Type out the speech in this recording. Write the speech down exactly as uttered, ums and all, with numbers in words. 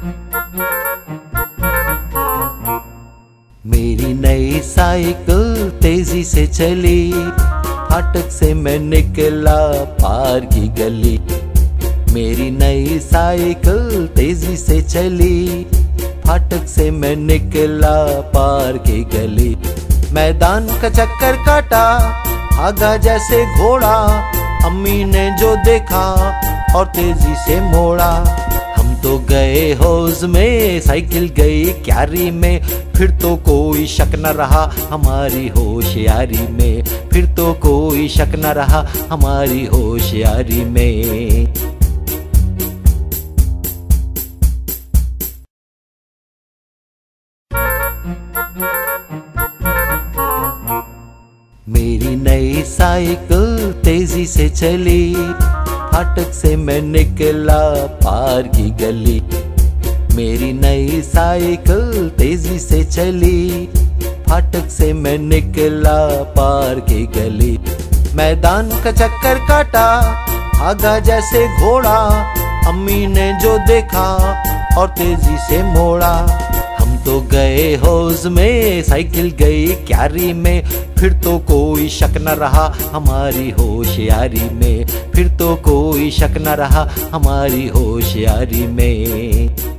मेरी नई साइकिल तेजी से चली, फाटक से मैं निकला पार की गली। मेरी नई साइकिल तेजी से चली, फाटक से मैं निकला पार की गली। मैदान का चक्कर काटा, आगा जैसे घोड़ा, अम्मी ने जो देखा और तेजी से मोड़ा। हम तो गए हौज में, साइकिल गई क्यारी में, फिर तो कोई शक न रहा हमारी होशियारी में। फिर तो कोई शक न रहा हमारी होशियारी में। मेरी नई साइकिल तेजी से चली, फाटक से मैं निकला पार की गली। मेरी नई साइकिल तेजी से चली, फाटक से मैं निकला पार की गली। मैदान का चक्कर काटा, आगा जैसे घोड़ा, अम्मी ने जो देखा और तेजी से मोड़ा। हम तो गए हौज में, साइकिल गई क्यारी में, फिर तो कोई शक न रहा हमारी होशियारी में। फिर तो कोई शक न रहा हमारी होशियारी में।